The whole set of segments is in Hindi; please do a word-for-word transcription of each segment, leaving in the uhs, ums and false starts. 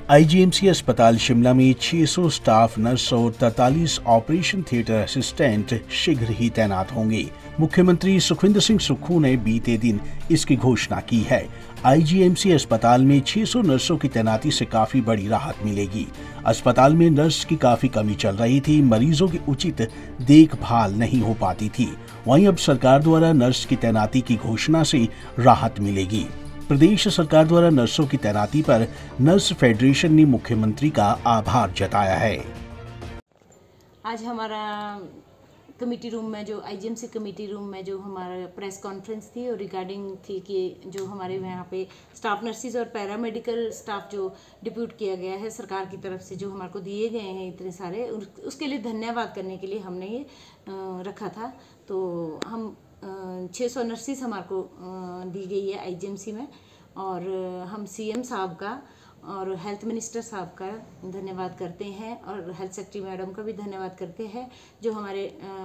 आईजीएमसी अस्पताल शिमला में छह सौ स्टाफ नर्स और तैंतालीस ऑपरेशन थिएटर असिस्टेंट शीघ्र ही तैनात होंगे। मुख्यमंत्री सुखविंदर सिंह सुक्खू ने बीते दिन इसकी घोषणा की है। आईजीएमसी अस्पताल में छह सौ नर्सों की तैनाती से काफी बड़ी राहत मिलेगी। अस्पताल में नर्स की काफी कमी चल रही थी, मरीजों की उचित देखभाल नहीं हो पाती थी। वहीं अब सरकार द्वारा नर्स की तैनाती की घोषणा से राहत मिलेगी। प्रदेश सरकार द्वारा नर्सों की तैनाती पर नर्स फेडरेशन ने मुख्यमंत्री का आभार जताया है। आज हमारा कमेटी रूम में जो आईजीएमसी कमेटी रूम में जो हमारा प्रेस कॉन्फ्रेंस थी और रिगार्डिंग थी कि जो हमारे यहाँ पे स्टाफ नर्सिस और पैरामेडिकल स्टाफ जो डिप्यूट किया गया है सरकार की तरफ से, जो हमारे को दिए गए हैं इतने सारे, उसके लिए धन्यवाद करने के लिए हमने ये रखा था। तो हम छह सौ नर्सिस हमारे को दी गई है आईजीएमसी में, और हम सीएम साहब का और हेल्थ मिनिस्टर साहब का धन्यवाद करते हैं और हेल्थ सेक्रेटरी मैडम का भी धन्यवाद करते हैं। जो हमारे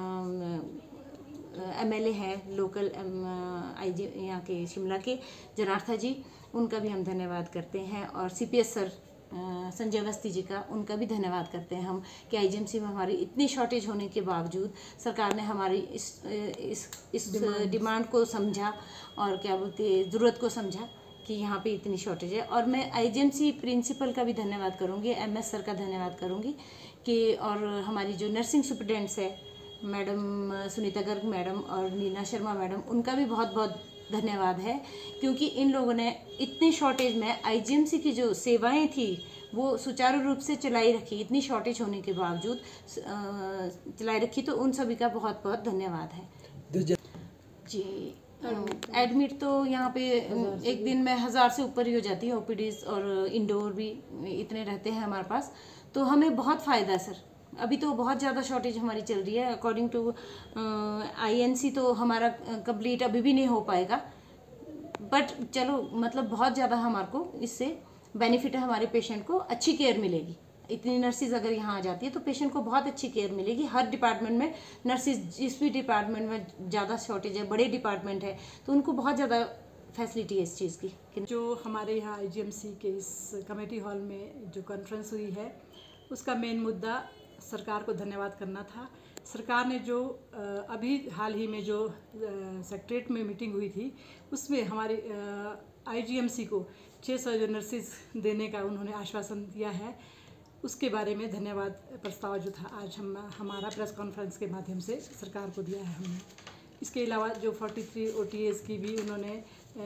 एमएलए हैं लोकल आई जी यहाँ के शिमला के जनार्था जी, उनका भी हम धन्यवाद करते हैं, और सीपीएस सर संजय अवस्थी जी का, उनका भी धन्यवाद करते हैं हम कि आईजीएमसी में हमारी इतनी शॉर्टेज होने के बावजूद सरकार ने हमारी इस इस इस डिमांड को समझा और क्या बोलते हैं ज़रूरत को समझा कि यहाँ पे इतनी शॉर्टेज है। और मैं आईजीएमसी प्रिंसिपल का भी धन्यवाद करूँगी, एमएस सर का धन्यवाद करूँगी कि, और हमारी जो नर्सिंग सुपरटेंडेंट्स है मैडम सुनीता गर्ग मैडम और नीना शर्मा मैडम, उनका भी बहुत बहुत धन्यवाद है, क्योंकि इन लोगों ने इतनी शॉर्टेज में आईजीएमसी की जो सेवाएं थी वो सुचारू रूप से चलाई रखी, इतनी शॉर्टेज होने के बावजूद चलाई रखी। तो उन सभी का बहुत बहुत धन्यवाद है जी। एडमिट तो यहाँ पे एक दिन में हज़ार से ऊपर ही हो जाती है, ओपीडीज और इंडोर भी इतने रहते हैं हमारे पास, तो हमें बहुत फ़ायदा है सर। अभी तो बहुत ज़्यादा शॉर्टेज हमारी चल रही है। अकॉर्डिंग टू आईएनसी तो हमारा कंप्लीट अभी भी नहीं हो पाएगा, बट चलो मतलब बहुत ज़्यादा हमारे को इससे बेनिफिट है, हमारे पेशेंट को अच्छी केयर मिलेगी। इतनी नर्सिस अगर यहाँ आ जाती है तो पेशेंट को बहुत अच्छी केयर मिलेगी। हर डिपार्टमेंट में नर्सिस, जिस भी डिपार्टमेंट में ज़्यादा शॉर्टेज है, बड़े डिपार्टमेंट है, तो उनको बहुत ज़्यादा फैसिलिटी है इस चीज़ की। जो हमारे यहाँ आईजीएमसी के इस कमेटी हॉल में जो कॉन्फ्रेंस हुई है, उसका मेन मुद्दा सरकार को धन्यवाद करना था। सरकार ने जो अभी हाल ही में जो सेक्रेटरीट में मीटिंग हुई थी, उसमें हमारी आईजीएमसी को छह सौ जो नर्सिस देने का उन्होंने आश्वासन दिया है, उसके बारे में धन्यवाद प्रस्ताव जो था आज हम हमारा प्रेस कॉन्फ्रेंस के माध्यम से सरकार को दिया है हमने। इसके अलावा जो तैंतालीस ओटीएस की भी उन्होंने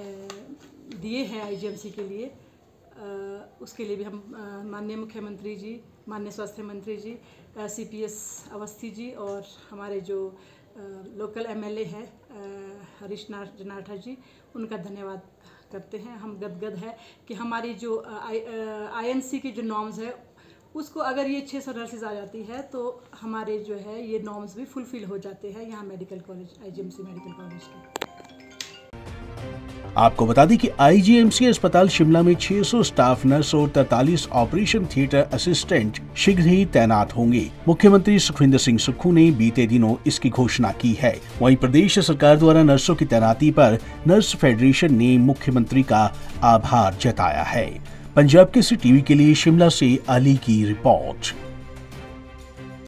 दिए हैं आईजीएमसी के लिए, उसके लिए भी हम माननीय मुख्यमंत्री जी, माननीय स्वास्थ्य मंत्री जी, सीपीएस अवस्थी जी और हमारे जो लोकल एमएलए है हरीश जनार्था जी, उनका धन्यवाद करते हैं। हम गदगद है कि हमारी जो आईएनसी की जो नॉर्म्स है, उसको अगर ये छह सौ नर्सिस आ जाती है तो हमारे जो है ये नॉर्म्स भी फुलफिल हो जाते हैं यहाँ medical college, IGMC medical college के। आपको बता दें कि आईजीएमसी अस्पताल शिमला में छह सौ स्टाफ नर्स और तैंतालीस ऑपरेशन थिएटर असिस्टेंट शीघ्र ही तैनात होंगे। मुख्यमंत्री सुखविंदर सिंह सुक्खू ने बीते दिनों इसकी घोषणा की है। वहीं प्रदेश सरकार द्वारा नर्सों की तैनाती पर नर्स फेडरेशन ने मुख्यमंत्री का आभार जताया है। पंजाब केसरी टीवी के लिए शिमला से अली की रिपोर्ट।